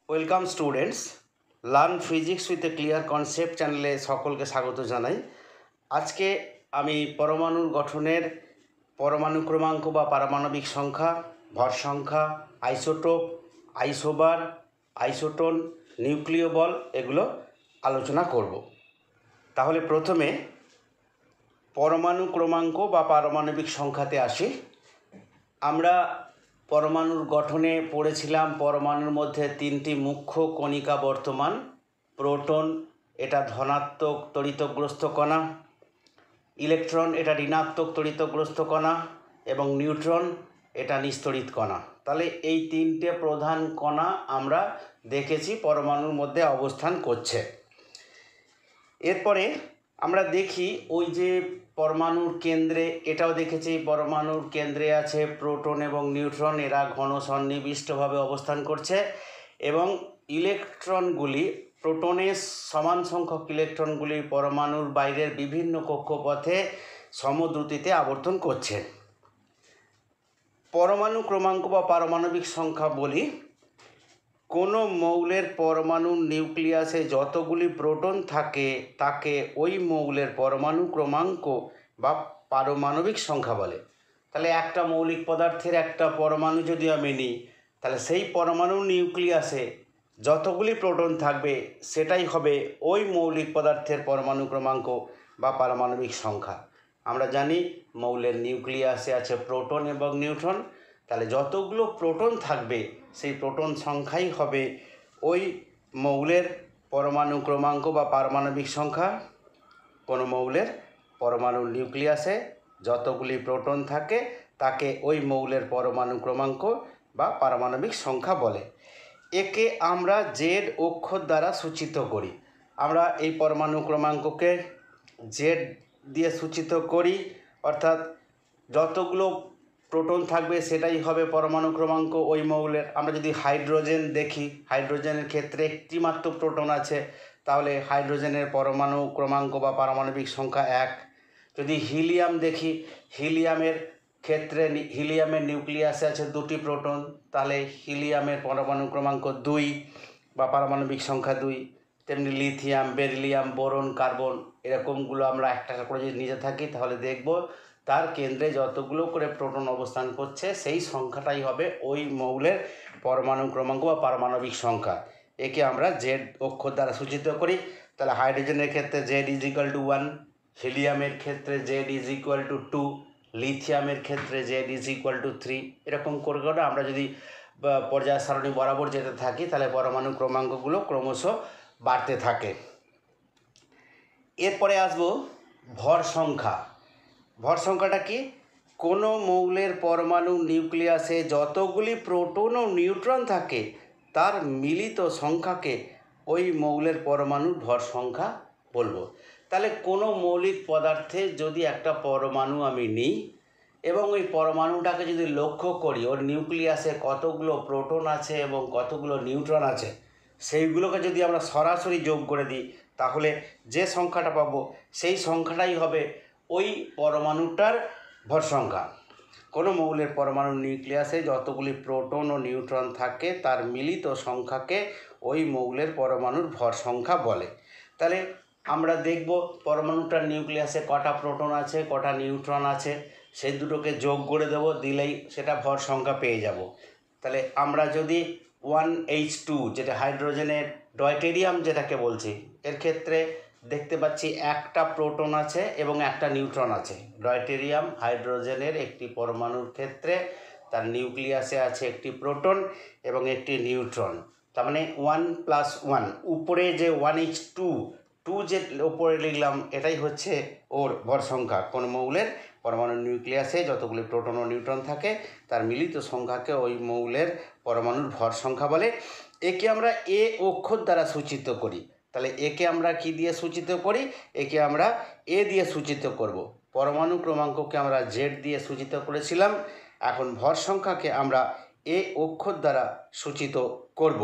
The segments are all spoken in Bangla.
Welcome students, learn physics with a clear concept চ্যানেলে সকলকে স্বাগত জানাই। আজকে আমি পরমাণুর গঠনের পরমাণু ক্রমাঙ্ক বা পারমাণবিক সংখ্যা, ভর সংখ্যা, আইসোটোপ, আইসোবার, আইসোটোন, নিউক্লিয় বল এগুলো আলোচনা করব। তাহলে প্রথমে পরমাণু ক্রমাঙ্ক বা পারমাণবিক সংখ্যাতে আসি। আমরা পরমাণুর গঠনে পড়েছিলাম পরমাণুর মধ্যে তিনটি মুখ্য কণিকা বর্তমান। প্রোটন, এটা ধনাত্মক তড়িৎগ্রস্ত কণা; ইলেকট্রন, এটা ঋণাত্মক তড়িৎগ্রস্ত কণা; এবং নিউট্রন, এটা নিস্তড়িত কণা। তাহলে এই তিনটে প্রধান কণা আমরা দেখেছি পরমাণুর মধ্যে অবস্থান করছে। এরপরে আমরা দেখি ওই যে পরমাণুর কেন্দ্রে, এটাও দেখেছি পরমাণুর কেন্দ্রে আছে প্রোটন এবং নিউট্রন, এরা ঘন সন্নিবিষ্টভাবে অবস্থান করছে এবং ইলেকট্রনগুলি, প্রোটনের সমান সংখ্যক ইলেকট্রনগুলি পরমাণুর বাইরের বিভিন্ন কক্ষপথে সমদ্রুতিতে আবর্তন করছে। পরমাণু ক্রমাঙ্ক বা পারমাণবিক সংখ্যা বলি, কোনো মৌলের পরমাণুর নিউক্লিয়াসে যতগুলি প্রোটন থাকে তাকে ওই মৌলের পরমাণু ক্রমাঙ্ক বা পারমাণবিক সংখ্যা বলে। তাহলে একটা মৌলিক পদার্থের একটা পরমাণু যদি আমি নিই, তাহলে সেই পরমাণুর নিউক্লিয়াসে যতগুলি প্রোটন থাকবে সেটাই হবে ওই মৌলিক পদার্থের পরমাণু ক্রমাঙ্ক বা পারমাণবিক সংখ্যা। আমরা জানি মৌলের নিউক্লিয়াসে আছে প্রোটন এবং নিউট্রন, তাহলে যতগুলো প্রোটন থাকবে সেই প্রোটন সংখ্যাই হবে ওই মৌলের পরমাণু ক্রমাঙ্ক বা পারমাণবিক সংখ্যা। কোনো মৌলের পরমাণুর নিউক্লিয়াসে যতগুলি প্রোটন থাকে তাকে ওই মৌলের পরমাণু ক্রমাঙ্ক বা পারমাণবিক সংখ্যা বলে। একে আমরা জেড অক্ষর দ্বারা সূচিত করি। আমরা এই পরমাণু ক্রমাঙ্ককে জেড দিয়ে সূচিত করি, অর্থাৎ যতগুলো প্রোটন থাকবে সেটাই হবে পরমাণু ক্রমাঙ্ক ওই মৌলের। আমরা যদি হাইড্রোজেন দেখি, হাইড্রোজেনের ক্ষেত্রে একটি মাত্র প্রোটন আছে, তাহলে হাইড্রোজেনের পরমাণু ক্রমাঙ্ক বা পারমাণবিক সংখ্যা 1। যদি হিলিয়াম দেখি, হিলিয়ামের ক্ষেত্রে হিলিয়ামের নিউক্লিয়াসে আছে 2টি প্রোটন, তাহলে হিলিয়ামের পরমাণু ক্রমাঙ্ক 2 বা পারমাণবিক সংখ্যা 2। তেমনি লিথিয়াম, বেরিলিয়াম, বোরন, কার্বন এরকমগুলো আমরা একটা করে যদি নিতে থাকি তাহলে দেখব তার কেন্দ্রে যতগুলো করে প্রোটন অবস্থান করছে সেই সংখ্যাটাই হবে ওই মৌলের পরমাণু ক্রমাঙ্ক বা পারমাণবিক সংখ্যা। একে আমরা জেড অক্ষর দ্বারা সূচিত করি। তাহলে হাইড্রোজেনের ক্ষেত্রে Z=1, হিলিয়ামের ক্ষেত্রে Z=2, লিথিয়ামের ক্ষেত্রে Z=3। এরকম করে করে আমরা যদি পর্যায় সারণী বরাবর যেতে থাকি তাহলে পরমাণু ক্রমাঙ্কগুলো ক্রমশ বাড়তে থাকে। এরপরে আসবো ভর সংখ্যা। ভর সংখ্যাটা কি? কোনো মৌলের পরমাণু নিউক্লিয়াসে যতগুলি প্রোটন ও নিউট্রন থাকে তার মিলিত সংখ্যাকে ওই মৌলের পরমাণুর ভর সংখ্যা বলবো। তাহলে কোনো মৌলিক পদার্থে যদি একটা পরমাণু আমি নিই এবং ওই পরমাণুটাকে যদি লক্ষ্য করি ওর নিউক্লিয়াসে কতগুলো প্রোটন আছে এবং কতগুলো নিউট্রন আছে, সেইগুলোকে যদি আমরা সরাসরি যোগ করে দিই তাহলে যে সংখ্যাটা পাবো সেই সংখ্যাটাই হবে ওই পরমাণুটার ভর সংখ্যা। কোনো মৌলের পরমাণু নিউক্লিয়াসে যতগুলি প্রোটন ও নিউট্রন থাকে তার মিলিত সংখ্যাকে ওই মৌলের পরমাণুর ভর সংখ্যা বলে। তাহলে আমরা দেখব পরমাণুটার নিউক্লিয়াসে কটা প্রোটন আছে, কটা নিউট্রন আছে, সেই দুটোকে যোগ করে দেব, দিলেই সেটা ভর সংখ্যা পেয়ে যাব। তাহলে আমরা যদি 1H2 যেটা হাইড্রোজেনের ডয়টেরিয়াম যেটাকে বলছি, এর ক্ষেত্রে দেখতে পাচ্ছি একটা প্রোটন আছে এবং একটা নিউট্রন আছে। ডয়টেরিয়াম হাইড্রোজেনের একটি পরমাণুর ক্ষেত্রে তার নিউক্লিয়াসে আছে একটি প্রোটন এবং একটি নিউট্রন। তার মানে 1+1, উপরে যে 1H2 যে উপরে লিখলাম এটাই হচ্ছে ওর ভর সংখ্যা। কোন মৌলের পরমাণু নিউক্লিয়াসে যতগুলি প্রোটন ও নিউট্রন থাকে তার মিলিত সংখ্যাকে ওই মৌলের পরমাণুর ভর সংখ্যা বলে। একে আমরা এ অক্ষর দ্বারা সূচিত করি। তাহলে একে আমরা কি দিয়ে সূচিত করি? একে আমরা এ দিয়ে সূচিত করব। পরমাণু ক্রমাঙ্ককে আমরা জেড দিয়ে সূচিত করেছিলাম, এখন ভর সংখ্যাকে আমরা এ অক্ষর দ্বারা সূচিত করব।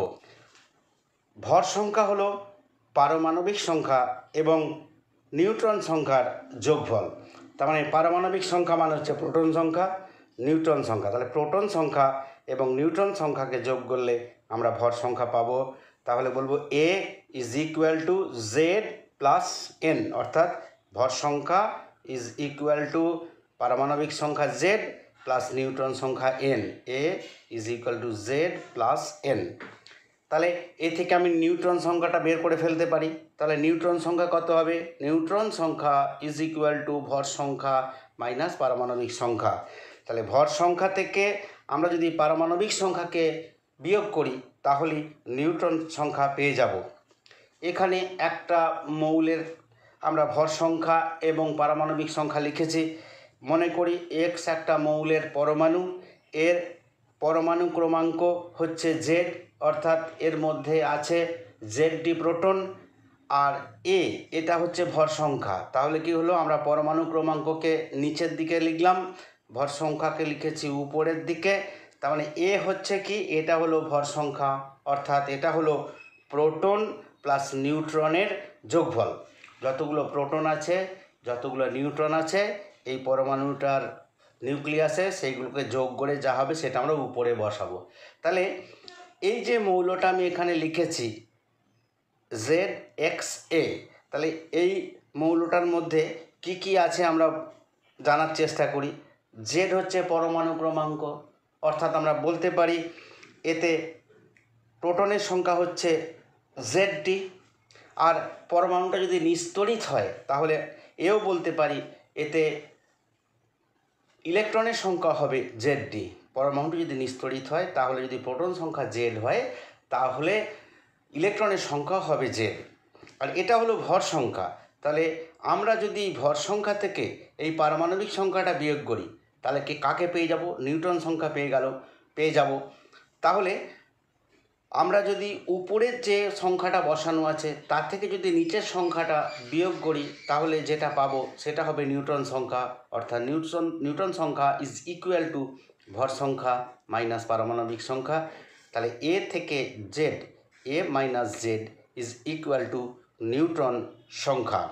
ভর সংখ্যা হলো পারমাণবিক সংখ্যা এবং নিউট্রন সংখ্যার যোগফল। তার মানে পারমাণবিক সংখ্যা মানে হচ্ছে প্রোটন সংখ্যা, নিউট্রন সংখ্যা। তাহলে প্রোটন সংখ্যা এবং নিউট্রন সংখ্যাকে যোগ করলে আমরা ভর সংখ্যা পাবো, তাহলে বলবো A is equal to Z plus N, অর্থাৎ ভর সংখ্যা ইজ ইকুয়াল টু পারমাণবিক সংখ্যা জেড প্লাস নিউট্রন সংখ্যা N, A is equal to Z plus N. তাহলে এ থেকে আমি নিউট্রন সংখ্যাটা বের করে ফেলতে পারি। তাহলে নিউট্রন সংখ্যা কত হবে? নিউট্রন সংখ্যা ইজ ইকুয়াল টু ভর সংখ্যা মাইনাস পারমাণবিক সংখ্যা। তাহলে ভর সংখ্যা থেকে আমরা যদি পারমাণবিক সংখ্যাকে বিয়োগ করি তাহলে নিউট্রন সংখ্যা পেয়ে যাব। এখানে একটা মৌলের আমরা ভর সংখ্যা এবং পারমাণবিক সংখ্যা লিখেছি। মনে করি এক্স একটা মৌলের পরমাণু, এর পরমাণু ক্রমাঙ্ক হচ্ছে জেড, অর্থাৎ এর মধ্যে আছে জেডডি প্রোটন, আর এ এটা হচ্ছে ভর সংখ্যা। তাহলে কি হলো, আমরা পরমাণু ক্রমাঙ্ককে নিচের দিকে লিখলাম, ভর সংখ্যাকে লিখেছি উপরের দিকে। তার মানে এ হচ্ছে কি, এটা হলো ভর সংখ্যা, অর্থাৎ এটা হলো প্রোটন প্লাস নিউট্রনের যোগফল। যতগুলো প্রোটন আছে, যতগুলো নিউট্রন আছে এই পরমাণুটার নিউক্লিয়াসে, সেইগুলোকে যোগ করে যা হবে সেটা আমরা উপরে বসাবো। তাহলে এই যে মৌলটা আমি এখানে লিখেছি জেড এক্স এ, তাহলে এই মৌলটার মধ্যে কি কি আছে আমরা জানার চেষ্টা করি। জেড হচ্ছে পরমাণু ক্রমাঙ্ক, অর্থাৎ আমরা বলতে পারি এতে প্রোটনের সংখ্যা হচ্ছে জেডডি, আর পরমাণুটা যদি নিস্তড়িত হয় তাহলে এও বলতে পারি এতে ইলেকট্রনের সংখ্যা হবে জেডডি। পরমাণুটি যদি নিস্তড়িত হয় তাহলে যদি প্রোটন সংখ্যা জেড হয় তাহলে ইলেকট্রনের সংখ্যা হবে জেড। আর এটা হলো ভর সংখ্যা। তাহলে আমরা যদি ভর সংখ্যা থেকে এই পারমাণবিক সংখ্যাটা বিয়োগ করি তাহলে কাকে পেয়ে যাব? নিউট্রন সংখ্যা পেয়ে যাব। তাহলে আমরা যদি উপরের যে সংখ্যাটা বসানো আছে তার থেকে যদি নিচের সংখ্যাটা বিয়োগ করি তাহলে যেটা পাবো সেটা হবে নিউট্রন সংখ্যা, অর্থাৎ নিউট্রন সংখ্যা ইজ ইকুয়াল টু ভর সংখ্যা মাইনাস পারমাণবিক সংখ্যা। তাহলে এ থেকে Z, A minus Z is equal to neutron সংখ্যা।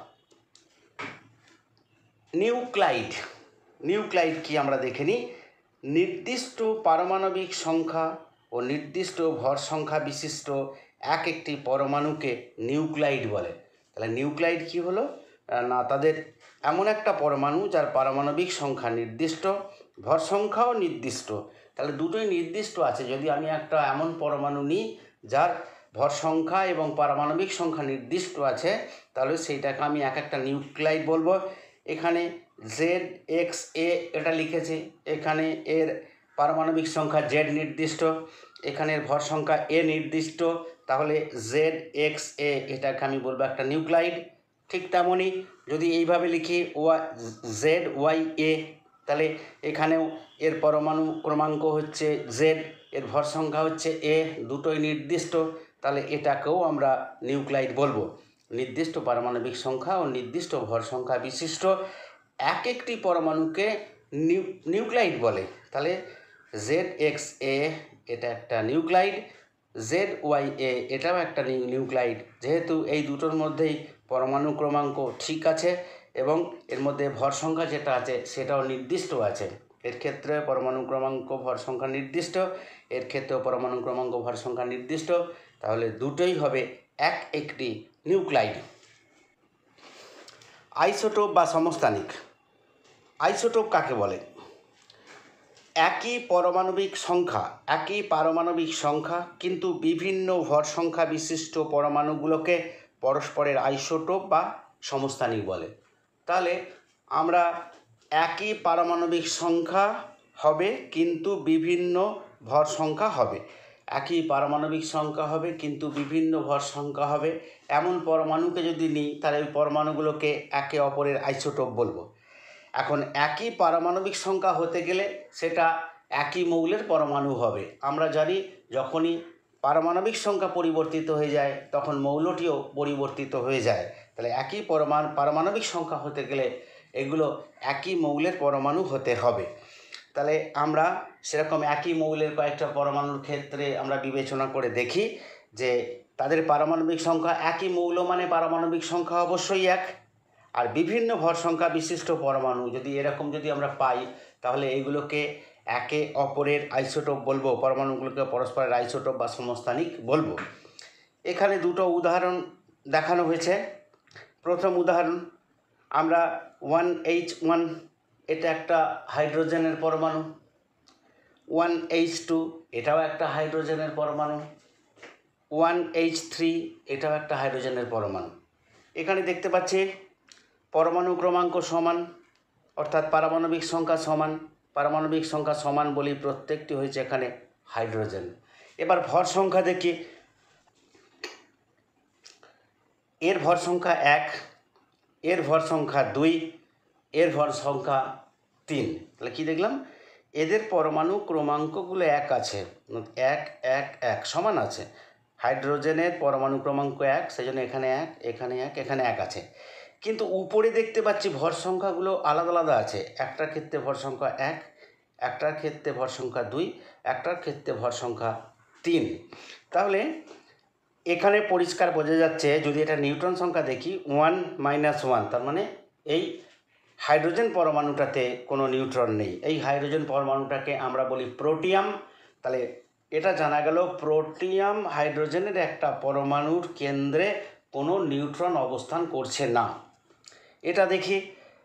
নিউক্লাইড কি আমরা দেখে নিই। নির্দিষ্ট পারমাণবিক সংখ্যা ও নির্দিষ্ট ভর সংখ্যা বিশিষ্ট একটি পরমাণুকে নিউক্লাইড বলে। তাহলে নিউক্লাইড কি হলো না, তাদের এমন একটা পরমাণু যার পারমাণবিক সংখ্যা নির্দিষ্ট, ভর সংখ্যাও নির্দিষ্ট। তাহলে দুটোই নির্দিষ্ট আছে। যদি আমি একটা এমন পরমাণু নিই যার ভর সংখ্যা এবং পারমাণবিক সংখ্যা নির্দিষ্ট আছে তাহলে সেইটাকে আমি একটা নিউক্লাইড বলবো। এখানে জেড এক্স এ এটা লিখেছি, এখানে এর পারমাণবিক সংখ্যা জেড নির্দিষ্ট, এখানের ভর সংখ্যা এ নির্দিষ্ট, তাহলে জেড এক্স এ এটাকে আমি বলবো একটা নিউক্লাইড। ঠিক তেমনই যদি এইভাবে লিখি জেড ওয়াই এ, তাহলে এখানেও এর পরমাণু ক্রমাঙ্ক হচ্ছে জেড, এর ভর সংখ্যা হচ্ছে এ, দুটোই নির্দিষ্ট, তাহলে এটাকেও আমরা নিউক্লাইড বলবো। নির্দিষ্ট পারমাণবিক সংখ্যা ও নির্দিষ্ট ভর সংখ্যা বিশিষ্ট একটি পরমাণুকে নিউক্লাইড বলে। তাহলে জেড এক্স এ এটা একটা নিউক্লাইড, জেড ওয়াই এ এটাও একটা নিউক্লাইড। যেহেতু এই দুটোর মধ্যেই পরমাণু ক্রমাঙ্ক ঠিক আছে এবং এর মধ্যে ভর সংখ্যা যেটা আছে সেটাও নির্দিষ্ট আছে। এর ক্ষেত্রে পরমাণু ক্রমাঙ্ক ভর সংখ্যা নির্দিষ্ট, এর ক্ষেত্রেও পরমাণু ক্রমাঙ্ক ভর সংখ্যা নির্দিষ্ট, তাহলে দুটোই হবে একটি নিউক্লাইড। আইসোটোপ বা সমস্থানিক। আইসোটোপ কাকে বলে? একই পারমাণবিক সংখ্যা কিন্তু বিভিন্ন ভর সংখ্যা বিশিষ্ট পরমাণুগুলোকে পরস্পরের আইসোটোপ বা সমস্থানিক বলে। তাহলে আমরা একই পারমাণবিক সংখ্যা হবে কিন্তু বিভিন্ন ভর সংখ্যা হবে, একই পারমাণবিক সংখ্যা হবে কিন্তু বিভিন্ন ভর সংখ্যা হবে, এমন পরমাণুকে যদি নিই তাহলে ওই পরমাণুগুলোকে একে অপরের আইসোটোপ বলবো। এখন একই পারমাণবিক সংখ্যা হতে গেলে সেটা একই মৌলের পরমাণু হবে। আমরা জানি যখনই পারমাণবিক সংখ্যা পরিবর্তিত হয়ে যায় তখন মৌলটিও পরিবর্তিত হয়ে যায়। তাহলে একই পারমাণবিক সংখ্যা হতে গেলে এগুলো একই মৌলের পরমাণু হতে হবে। তাহলে আমরা সেরকম একই মৌলের কয়েকটা পরমাণুর ক্ষেত্রে আমরা বিবেচনা করে দেখি যে তাদের পারমাণবিক সংখ্যা একই মৌল মানে পারমাণবিক সংখ্যা অবশ্যই এক, আর বিভিন্ন ভর সংখ্যা বিশিষ্ট পরমাণু যদি এরকম যদি আমরা পাই তাহলে এইগুলোকে একে অপরের আইসোটোপ বলবো, পরমাণুগুলোকে পরস্পরের আইসোটোপ বা সমস্থানিক বলবো। এখানে দুটো উদাহরণ দেখানো হয়েছে। প্রথম উদাহরণ আমরা 1H1, এটা একটা হাইড্রোজেনের পরমাণু। 1H2, এটাও একটা হাইড্রোজেনের পরমাণু। 1H3, এটাও একটা হাইড্রোজেনের পরমাণু। এখানে দেখতে পাচ্ছি পরমাণু ক্রমাঙ্ক সমান, অর্থাৎ পারমাণবিক সংখ্যা সমান। পারমাণবিক সংখ্যা সমান বলি প্রত্যেকটি হয়েছে এখানে হাইড্রোজেন। এবার ভর সংখ্যা দেখি। এর ভর সংখ্যা 1, এর ভর সংখ্যা 2, এর ভর সংখ্যা 3। তাহলে কী দেখলাম, এদের পরমাণু ক্রমাঙ্কগুলো 1 আছে, 1 1 1 সমান আছে। হাইড্রোজেনের পরমাণু ক্রমাঙ্ক 1, সেই জন্য এখানে 1, এখানে 1, এখানে 1 আছে। কিন্তু উপরে দেখতে পাচ্ছি ভর সংখ্যাগুলো আলাদা আলাদা আছে। একটার ক্ষেত্রে ভর সংখ্যা 1, একটার ক্ষেত্রে ভর সংখ্যা 2, একটার ক্ষেত্রে ভর সংখ্যা 3। তাহলে এখানে পরিষ্কার বোঝা যাচ্ছে, যদি এটা নিউট্রন সংখ্যা দেখি 1 - 1, তার মানে এই হাইড্রোজেন পরমাণুটাতে কোনো নিউট্রন নেই। এই হাইড্রোজেন পরমাণুটাকে আমরা বলি প্রোটিয়াম। তাহলে এটা জানা গেল প্রোটিয়াম হাইড্রোজেনের একটা পরমাণুর কেন্দ্রে কোনো নিউট্রন অবস্থান করছে না। এটা দেখি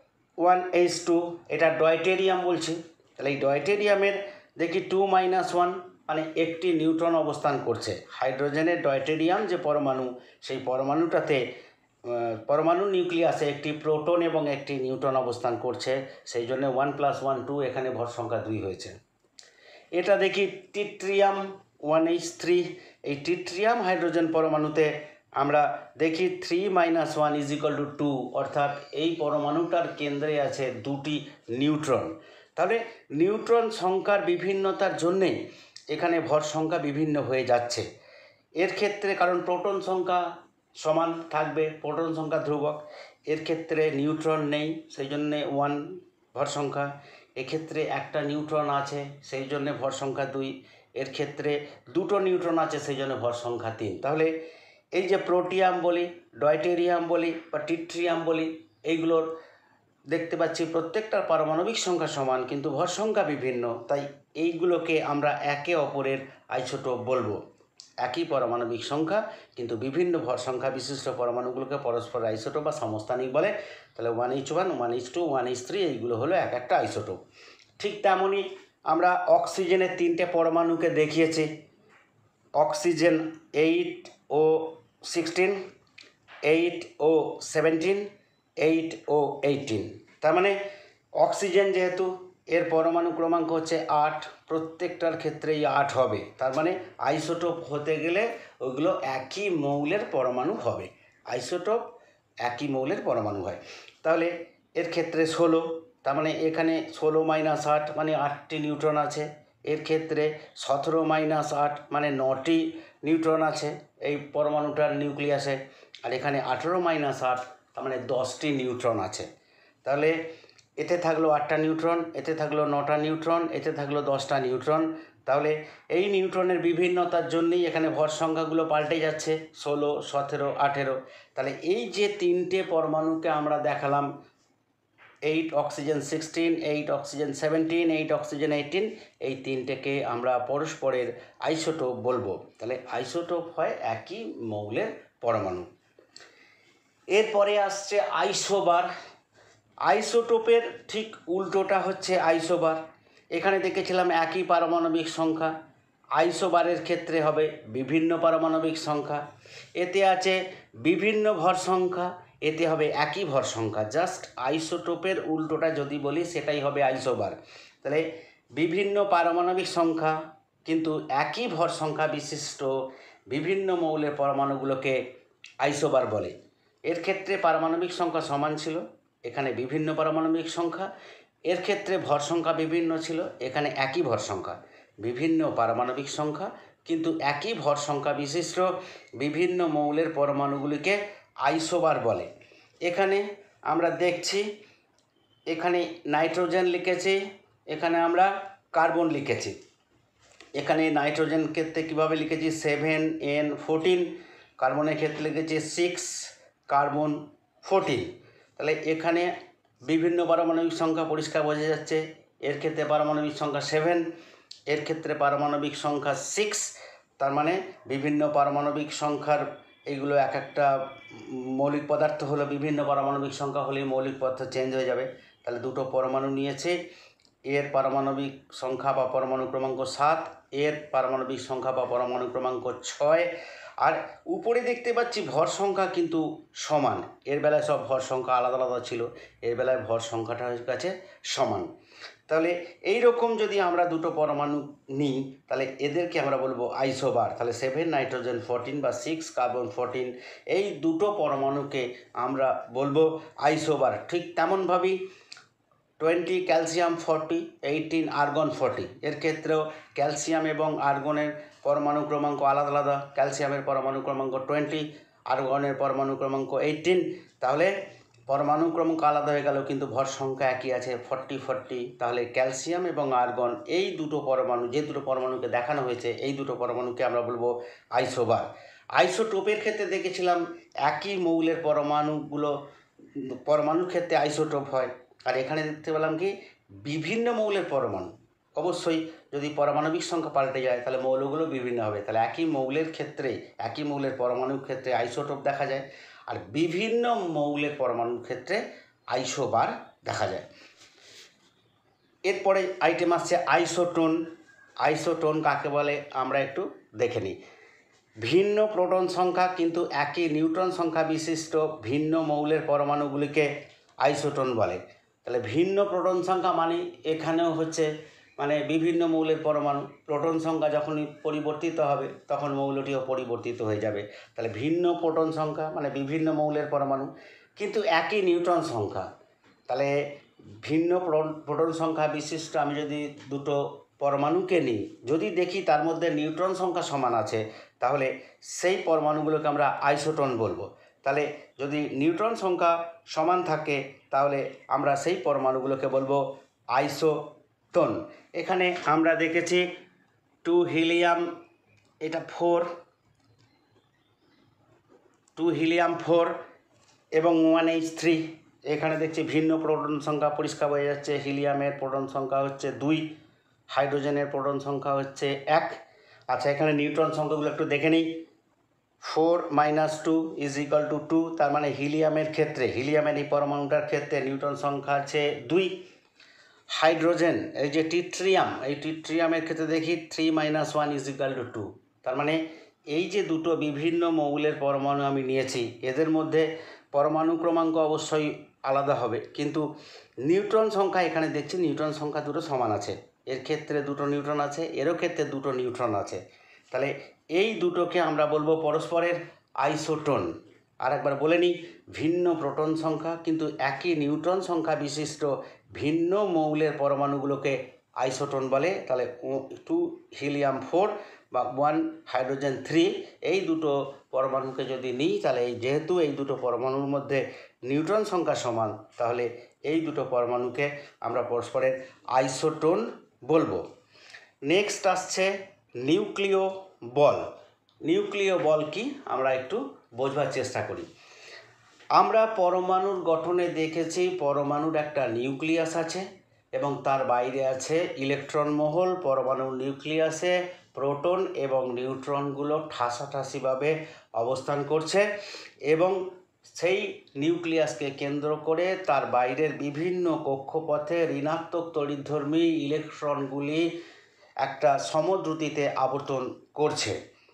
1H2, এটা ডয়টেরিয়াম বলছি। তাহলে এই ডয়টেরিয়ামের দেখি 2 - 1, মানে একটি নিউট্রন অবস্থান করছে। হাইড্রোজেনের ডয়টেরিয়াম যে পরমাণু, সেই পরমাণুটাতে পরমাণু নিউক্লিয়াসে একটি প্রোটন এবং একটি নিউট্রন অবস্থান করছে, সেই জন্য 1 + 1 2, এখানে ভর সংখ্যা 2 হয়েছে। এটা দেখি টিট্রিয়াম 1H3, এই টিট্রিয়াম হাইড্রোজেন পরমাণুতে আমরা দেখি 3 - 1 = 2, অর্থাৎ এই পরমাণুটার কেন্দ্রে আছে দুটি নিউট্রন। তাহলে নিউট্রন সংখ্যার বিভিন্নতার জন্যেই এখানে ভর সংখ্যা বিভিন্ন হয়ে যাচ্ছে। এর ক্ষেত্রে কারণ প্রোটন সংখ্যা সমান থাকবে, প্রোটন সংখ্যা ধ্রুবক। এর ক্ষেত্রে নিউট্রন নেই, সেই জন্যে 1 ভর সংখ্যা। এক্ষেত্রে একটা নিউট্রন আছে, সেই জন্যে ভর সংখ্যা 2। এর ক্ষেত্রে দুটো নিউট্রন আছে, সেই জন্য ভর সংখ্যা 3। তাহলে এই যে প্রোটিয়াম বলি, ডয়টেরিয়াম বলি বা টিট্রিয়াম বলি, এইগুলোর দেখতে পাচ্ছি প্রত্যেকটার পারমাণবিক সংখ্যা সমান কিন্তু ভর সংখ্যা বিভিন্ন। তাই এইগুলোকে আমরা একে অপরের আইসোটোপ বলবো। একই পারমাণবিক সংখ্যা কিন্তু বিভিন্ন ভর সংখ্যা বিশিষ্ট পরমাণুগুলোকে পরস্পর আইসোটোপ বা সমস্থানিক বলে। তাহলে 1H1, 1H2, 1H3 এইগুলো হলো এক একটা আইসোটোপ। ঠিক তেমনই আমরা অক্সিজেনের 3টে পরমাণুকে দেখিয়েছি। Oxygen 8O16, 8O17, 8O18। তার মানে অক্সিজেন যেহেতু এর পরমাণু ক্রমাঙ্ক হচ্ছে 8, প্রত্যেকটার ক্ষেত্রেই 8 হবে। তার মানে আইসোটোপ হতে গেলে ওগুলো একই মৌলের পরমাণু হবে। আইসোটোপ একই মৌলের পরমাণু হয়। তাহলে এর ক্ষেত্রে 16, তার মানে এখানে 16 - 8 মানে 8টি নিউট্রন আছে। এর ক্ষেত্রে 17 - 8 মানে 9টি নিউট্রন আছে এই পরমাণুটার নিউক্লিয়াসে। আর এখানে 18 - 8 তার মানে 10টি নিউট্রন আছে। তাহলে এতে থাকলো 8টা নিউট্রন, এতে থাকলো 9টা নিউট্রন, এতে থাকলো 10টা নিউট্রন। তাহলে এই নিউট্রনের বিভিন্নতার জন্যই এখানে ভর সংখ্যাগুলো পাল্টে যাচ্ছে, 16, 17, 18। তাহলে এই যে 3টে পরমাণুকে আমরা দেখালাম, 8 অক্সিজেন 16, 8 অক্সিজেন 17, 8 অক্সিজেন 18, এই 3টেকে আমরা পরস্পরের আইসোটোপ বলবো। তাহলে আইসোটোপ হয় একই মৌলের পরমাণু। এরপরে আসছে আইসোবার। আইসোটোপের ঠিক উল্টোটা হচ্ছে আইসোবার। এখানে দেখেছিলাম একই পারমাণবিক সংখ্যা, আইসোবারের ক্ষেত্রে হবে বিভিন্ন পারমাণবিক সংখ্যা। এতে আছে বিভিন্ন ভর সংখ্যা, এতে হবে একই ভর সংখ্যা। জাস্ট আইসোটোপের উল্টোটা যদি বলি সেটাই হবে আইসোবার। তাহলে বিভিন্ন পারমাণবিক সংখ্যা কিন্তু একই ভর সংখ্যা বিশিষ্ট বিভিন্ন মৌলের পরমাণুগুলোকে আইসোবার বলে। এর ক্ষেত্রে পারমাণবিক সংখ্যা সমান ছিল, এখানে বিভিন্ন পারমাণবিক সংখ্যা। এর ক্ষেত্রে ভর সংখ্যা বিভিন্ন ছিল, এখানে একই ভর সংখ্যা। বিভিন্ন পারমাণবিক সংখ্যা কিন্তু একই ভর সংখ্যা বিশিষ্ট বিভিন্ন মৌলের পরমাণুগুলিকে আইসোবার বলে। এখানে আমরা দেখছি, এখানে নাইট্রোজেন লিখেছি, এখানে আমরা কার্বন লিখেছি। এখানে নাইট্রোজেন ক্ষেত্রে কীভাবে লিখেছি 7N14, কার্বনের ক্ষেত্রে লিখেছি 6 কার্বন 14। তাহলে এখানে বিভিন্ন পারমাণবিক সংখ্যা পরিষ্কার বোঝা যাচ্ছে। এর ক্ষেত্রে পারমাণবিক সংখ্যা 7, এর ক্ষেত্রে পারমাণবিক সংখ্যা 6। তার মানে বিভিন্ন পারমাণবিক সংখ্যার এইগুলো এক একটা মৌলিক পদার্থ হলো, বিভিন্ন পারমাণবিক সংখ্যা হলেই মৌলিক পদার্থ চেঞ্জ হয়ে যাবে। তাহলে দুটো পরমাণু নিয়েছে, এর পারমাণবিক সংখ্যা বা পরমাণু ক্রমাঙ্ক 7, এর পারমাণবিক সংখ্যা বা পরমাণু ক্রমাঙ্ক 6। আর উপরে দেখতে পাচ্ছি ভর সংখ্যা কিন্তু সমান। এর বেলায় সব ভর সংখ্যা আলাদা আলাদা ছিল, এর বেলায় ভর সংখ্যাটা হয়ে গেছে সমান। তাহলে এই রকম যদি আমরা দুটো পরমাণু নিই তাহলে এদেরকে আমরা বলবো আইসোবার। তাহলে 7 নাইট্রোজেন 14 বা 6 কার্বন 14, এই দুটো পরমাণুকে আমরা বলবো আইসোবার। ঠিক তেমনভাবেই 20 ক্যালসিয়াম 40, 18 আর্গন 40, এর ক্ষেত্রেও ক্যালসিয়াম এবং আর্গনের পরমাণু ক্রমাঙ্ক আলাদা আলাদা। ক্যালসিয়ামের পরমাণু ক্রমাঙ্ক 20, আর্গনের পরমাণু ক্রমাঙ্ক 18। তাহলে পরমাণু ক্রমাঙ্ক আলাদা হয়ে গেল কিন্তু ভর সংখ্যা একই আছে 40 40। তাহলে ক্যালসিয়াম এবং আর্গন এই দুটো পরমাণু, যে দুটো পরমাণুকে দেখানো হয়েছে, এই দুটো পরমাণুকে আমরা বলবো আইসোবার। আইসোটোপের ক্ষেত্রে দেখেছিলাম একই মৌলের পরমাণুর ক্ষেত্রে আইসোটোপ হয়। আর এখানে দেখতে পেলাম কি বিভিন্ন মৌলের পরমাণু। অবশ্যই যদি পারমাণবিক সংখ্যা পাল্টে যায় তাহলে মৌলগুলো বিভিন্ন হবে। তাহলে একই মৌলের ক্ষেত্রে, একই মৌলের পরমাণুর ক্ষেত্রে আইসোটোপ দেখা যায়, আর বিভিন্ন মৌলের পরমাণুর ক্ষেত্রে আইসোবার দেখা যায়। এরপরে আইটেম আসছে আইসোটোন। আইসোটোন কাকে বলে আমরা একটু দেখে নিই। ভিন্ন প্রোটন সংখ্যা কিন্তু একই নিউট্রন সংখ্যা বিশিষ্ট ভিন্ন মৌলের পরমাণুগুলিকে আইসোটোন বলে। তাহলে ভিন্ন প্রোটন সংখ্যা মানে এখানেও হচ্ছে মানে বিভিন্ন মৌলের পরমাণু, প্রোটন সংখ্যা যখনই পরিবর্তিত হবে তখন মৌলটিও পরিবর্তিত হয়ে যাবে। তাহলে ভিন্ন প্রোটন সংখ্যা মানে বিভিন্ন মৌলের পরমাণু কিন্তু একই নিউট্রন সংখ্যা। তাহলে ভিন্ন প্রোটন সংখ্যা বিশিষ্ট আমি যদি দুটো পরমাণুকে নিই, যদি দেখি তার মধ্যে নিউট্রন সংখ্যা সমান আছে, তাহলে সেই পরমাণুগুলোকে আমরা আইসোটোন বলবো। তাহলে যদি নিউট্রন সংখ্যা সমান থাকে তাহলে আমরা সেই পরমাণুগুলোকে বলবো আইসোটোন। এখানে আমরা দেখেছি 2 হিলিয়াম, এটা 4, 2 হিলিয়াম 4 এবং 1H3। এখানে দেখছি ভিন্ন প্রোটন সংখ্যা পরিষ্কার হয়ে যাচ্ছে। হিলিয়ামের প্রোটন সংখ্যা হচ্ছে 2, হাইড্রোজেনের প্রোটন সংখ্যা হচ্ছে 1। আচ্ছা, এখানে নিউট্রন সংখ্যাগুলো একটু দেখে নিই। 4 - 2 = 2। তার মানে হিলিয়ামের ক্ষেত্রে, হিলিয়ামের এই পরমাণুটার ক্ষেত্রে নিউট্রন সংখ্যা আছে 2। হাইড্রোজেন এই যে টিট্রিয়াম, এই টিট্রিয়ামের ক্ষেত্রে দেখি 3 - 1 = 2। তার মানে এই যে দুটো বিভিন্ন মৌলের পরমাণু আমি নিয়েছি, এদের মধ্যে পরমাণু ক্রমাঙ্ক অবশ্যই আলাদা হবে, কিন্তু নিউট্রন সংখ্যা এখানে দেখছি নিউট্রন সংখ্যা দুটো সমান আছে। এর ক্ষেত্রে দুটো নিউট্রন আছে, এরও ক্ষেত্রে দুটো নিউট্রন আছে। তাহলে এই দুটোকে আমরা বলবো পরস্পরের আইসোটোন। আর একবার বলে নিই, ভিন্ন প্রোটন সংখ্যা কিন্তু একই নিউট্রন সংখ্যা বিশিষ্ট ভিন্ন মৌলের পরমাণুগুলোকে আইসোটোন বলে। তাহলে 2 হিলিয়াম 4 বা 1 হাইড্রোজেন 3 এই দুটো পরমাণুকে যদি নিই তাহলে যেহেতু এই দুটো পরমাণুর মধ্যে নিউট্রন সংখ্যা সমান, তাহলে এই দুটো পরমাণুকে আমরা পরস্পরের আইসোটোন বলবো। নেক্সট আসছে নিউক্লিয় বল। নিউক্লিয় বল কি আমরা একটু বোঝবার চেষ্টা করি। আমরা পরমাণুর গঠনে দেখেছি পরমাণুর একটা নিউক্লিয়াস আছে এবং তার বাইরে আছে ইলেকট্রন মহল। পরমাণুর নিউক্লিয়াসে প্রোটন এবং নিউট্রনগুলো ঠাসাঠাসিভাবে অবস্থান করছে এবং সেই নিউক্লিয়াসকে কেন্দ্র করে তার বাইরের বিভিন্ন কক্ষপথে ঋণাত্মক তড়িৎধর্মী ইলেকট্রনগুলি একটা সমদ্রুতিতে আবর্তন করছে।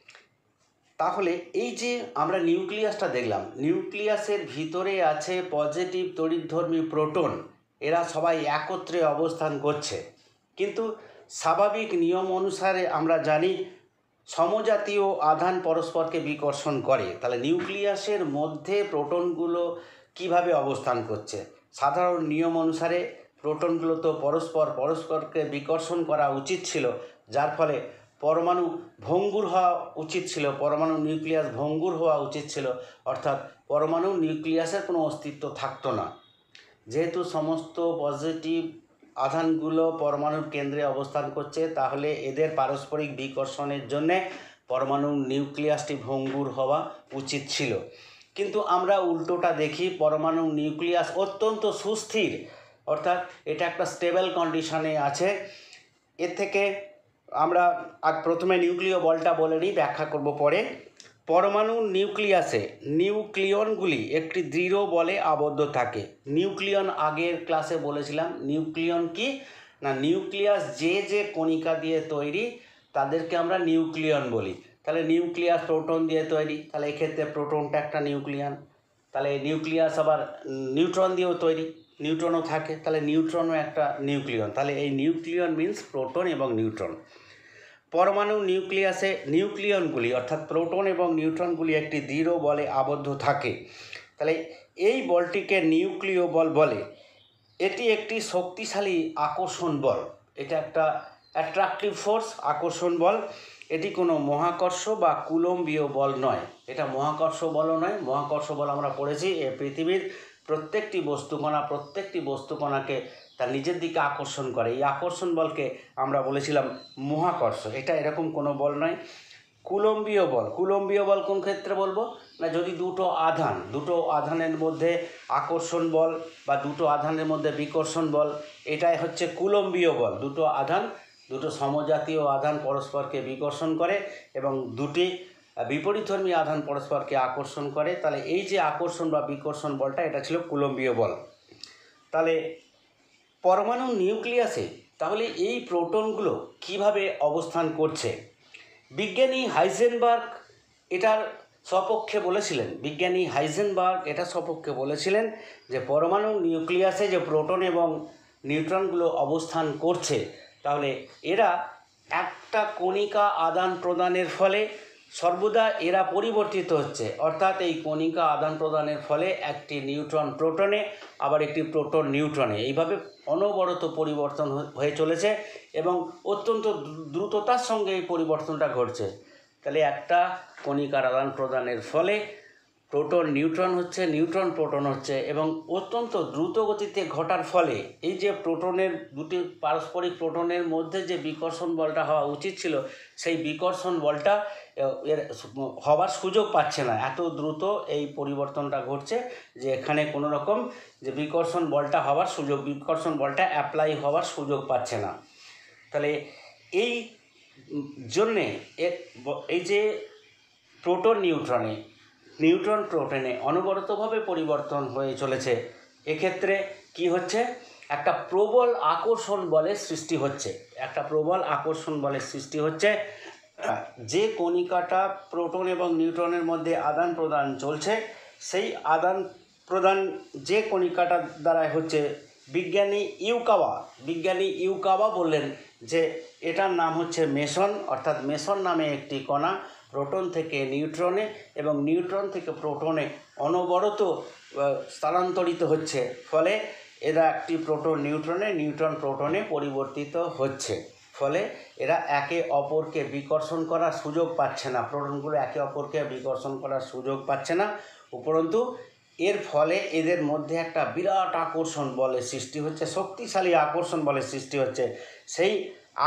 তাহলে এই যে আমরা নিউক্লিয়াসটা দেখলাম, নিউক্লিয়াসের ভিতরে আছে পজিটিভ তড়িৎধর্মী প্রোটন, এরা সবাই একত্রে অবস্থান করছে। কিন্তু স্বাভাবিক নিয়ম অনুসারে আমরা জানি সমজাতীয় আধান পরস্পরকে বিকর্ষণ করে। তাহলে নিউক্লিয়াসের মধ্যে প্রোটনগুলো কিভাবে অবস্থান করছে? সাধারণ নিয়ম অনুসারে প্রোটনগুলো তো পরস্পরকে বিকর্ষণ করা উচিত ছিল, যার ফলে পরমাণু ভঙ্গুর হওয়া উচিত ছিল, পরমাণু নিউক্লিয়াস ভঙ্গুর হওয়া উচিত ছিল, অর্থাৎ পরমাণু নিউক্লিয়াসের কোনো অস্তিত্ব থাকতো না। যেহেতু সমস্ত পজিটিভ আধানগুলো পরমাণুর কেন্দ্রে অবস্থান করছে, তাহলে এদের পারস্পরিক বিকর্ষণের জন্যে পরমাণু নিউক্লিয়াসটি ভঙ্গুর হওয়া উচিত ছিল। কিন্তু আমরা উল্টোটা দেখি, পরমাণু নিউক্লিয়াস অত্যন্ত সুস্থির, অর্থাৎ এটা একটা স্টেবল কন্ডিশনে আছে। এর থেকে আমরা প্রথমে নিউক্লিয় বলটা বলে নিই, ব্যাখ্যা করব পরে। পরমাণু নিউক্লিয়াসে নিউক্লিয়নগুলি একটি দৃঢ় বলে আবদ্ধ থাকে। নিউক্লিয়ন আগের ক্লাসে বলেছিলাম। নিউক্লিয়ন কি না, নিউক্লিয়াস যে কণিকা দিয়ে তৈরি তাদেরকে আমরা নিউক্লিয়ন বলি। তাহলে নিউক্লিয়াস প্রোটন দিয়ে তৈরি, তাহলে এক্ষেত্রে প্রোটনটা একটা নিউক্লিয়ন। তাহলে নিউক্লিয়াস আবার নিউট্রন দিয়েও তৈরি, নিউট্রনও থাকে, তাহলে নিউট্রনও একটা নিউক্লিয়ন। তাহলে এই নিউক্লিয়ন মিন্স প্রোটন এবং নিউট্রন। পরমাণু নিউক্লিয়াসে নিউক্লিয়নগুলি অর্থাৎ প্রোটন এবং নিউট্রনগুলি একটি দৃঢ় বলে আবদ্ধ থাকে। তাহলে এই বলটিকে নিউক্লিয় বল বলে। এটি একটি শক্তিশালী আকর্ষণ বল, এটা একটা অ্যাট্রাকটিভ ফোর্স, আকর্ষণ বল। এটি কোনো মহাকর্ষ বা কুলম্বীয় বল নয়। এটা মহাকর্ষ বলও নয়। মহাকর্ষ বল আমরা পড়েছি, এ পৃথিবীর প্রত্যেকটি বস্তুকণাকে তার নিজের দিকে আকর্ষণ করে। এই আকর্ষণ বলকে আমরা বলেছিলাম মহাকর্ষ। এটা এরকম কোনো বল নয়। কুলম্বীয় বল কোন ক্ষেত্রে বলবো না, যদি দুটো আধানের মধ্যে আকর্ষণ বল বা দুটো আধানের মধ্যে বিকর্ষণ বল, এটাই হচ্ছে কুলম্বীয় বল। দুটো সমজাতীয় আধান পরস্পরকে বিকর্ষণ করে এবং দুটি বিপরীতধর্মী আধান পরস্পরকে আকর্ষণ করে। তাহলে এই যে আকর্ষণ বা বিকর্ষণ বলটা, এটা ছিল কুলম্বীয় বল। তাহলে পরমাণু নিউক্লিয়াসে তাহলে এই প্রোটনগুলো কিভাবে অবস্থান করছে, বিজ্ঞানী হাইজেনবার্গ এটার সপক্ষে বলেছিলেন। যে পরমাণু নিউক্লিয়াসে যে প্রোটন এবং নিউট্রনগুলো অবস্থান করছে, তাহলে এরা একটা কণিকা আদান প্রদানের ফলে সর্বদা এরা পরিবর্তিত হচ্ছে। অর্থাৎ এই কণিকা আদান প্রদানের ফলে একটি নিউট্রন প্রোটনে, আবার একটি প্রোটন নিউট্রনে, এইভাবে অনবরত পরিবর্তন হয়ে চলেছে এবং অত্যন্ত দ্রুততার সঙ্গে এই পরিবর্তনটা ঘটছে। তাহলে একটা কণিকার আদান প্রদানের ফলে প্রোটন নিউট্রন হচ্ছে, নিউট্রন প্রোটন হচ্ছে, এবং অত্যন্ত দ্রুত গতিতে ঘটার ফলে এই যে দুটি পারস্পরিক প্রোটনের মধ্যে যে বিকর্ষণ বলটা হওয়া উচিত ছিল, সেই বিকর্ষণ বলটা এর হওয়ার সুযোগ পাচ্ছে না। এত দ্রুত এই পরিবর্তনটা ঘটছে যে এখানে কোনো রকম যে বিকর্ষণ বলটা অ্যাপ্লাই হওয়ার সুযোগ পাচ্ছে না। তাহলে এই জন্যে এই যে নিউট্রন প্রোটনে অনবরতভাবে পরিবর্তন হয়ে চলেছে। এক্ষেত্রে কি হচ্ছে, একটা প্রবল আকর্ষণ বলের সৃষ্টি হচ্ছে। যে কণিকাটা প্রোটন এবং নিউট্রনের মধ্যে আদান প্রদান চলছে, সেই আদান প্রদান যে কণিকাটার দ্বারা হচ্ছে, বিজ্ঞানী ইউকাওয়া বললেন যে এটার নাম হচ্ছে মেসন। অর্থাৎ মেসন নামে একটি কণা প্রোটন থেকে নিউট্রনে এবং নিউট্রন থেকে প্রোটনে অনবরত স্থানান্তরিত হচ্ছে। ফলে এরা একটি নিউট্রন প্রোটনে পরিবর্তিত হচ্ছে। ফলে এরা একে অপরকে বিকর্ষণ করার সুযোগ পাচ্ছে না, প্রোটনগুলো একে অপরকে বিকর্ষণ করার সুযোগ পাচ্ছে না। উপরন্তু এর ফলে এদের মধ্যে একটা বিরাট আকর্ষণ বলের সৃষ্টি হচ্ছে, শক্তিশালী আকর্ষণ বলের সৃষ্টি হচ্ছে। সেই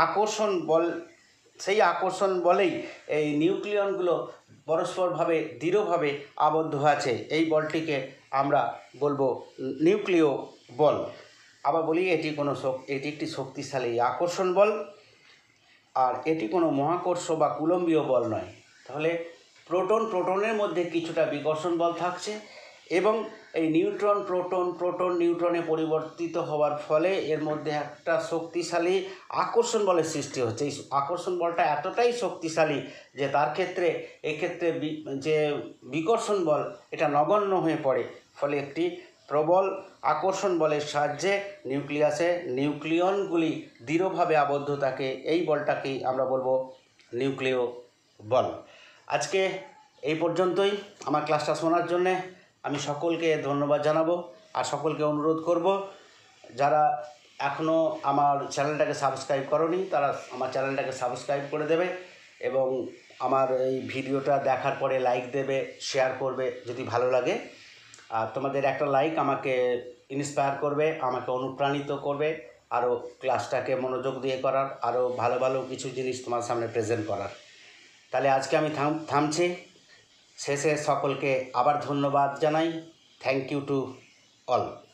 আকর্ষণ বলেই এই নিউক্লিয়নগুলো পরস্পরভাবে দৃঢ়ভাবে আবদ্ধ আছে। এই বলটিকে আমরা বলবো নিউক্লিয় বল। আবার বলি, এটি একটি শক্তিশালী আকর্ষণ বল, আর এটি কোনো মহাকর্ষ বা কুলম্বীয় বল নয়। তাহলে প্রোটনের মধ্যে কিছুটা বিকর্ষণ বল থাকছে এবং এই প্রোটন নিউট্রনে পরিবর্তিত হওয়ার ফলে এর মধ্যে একটা শক্তিশালী আকর্ষণ বলের সৃষ্টি হচ্ছে। এই আকর্ষণ বলটা এতটাই শক্তিশালী যে এক্ষেত্রে যে বিকর্ষণ বল এটা নগণ্য হয়ে পড়ে। ফলে একটি প্রবল আকর্ষণ বলের সাহায্যে নিউক্লিয়নগুলি দৃঢ়ভাবে আবদ্ধ থাকে। এই বলটাকেই আমরা বলবো নিউক্লিয় বল। আজকে এই পর্যন্তই। আমার ক্লাসটা শোনার জন্যে আমি সকলকে ধন্যবাদ জানাবো, আর সকলকে অনুরোধ করব, যারা এখনও আমার চ্যানেলটাকে সাবস্ক্রাইব করনি তারা আমার চ্যানেলটাকে সাবস্ক্রাইব করে দেবে এবং আমার এই ভিডিওটা দেখার পরে লাইক দেবে, শেয়ার করবে যদি ভালো লাগে। আর তোমাদের একটা লাইক আমাকে ইন্সপায়ার করবে, আমাকে অনুপ্রাণিত করবে আরও ক্লাসটাকে মনোযোগ দিয়ে করার, আরও ভালো ভালো কিছু জিনিস তোমার সামনে প্রেজেন্ট করার। তাহলে আজকে আমি থামছি। শেষে সকলকে আবার ধন্যবাদ জানাই। Thank you to all.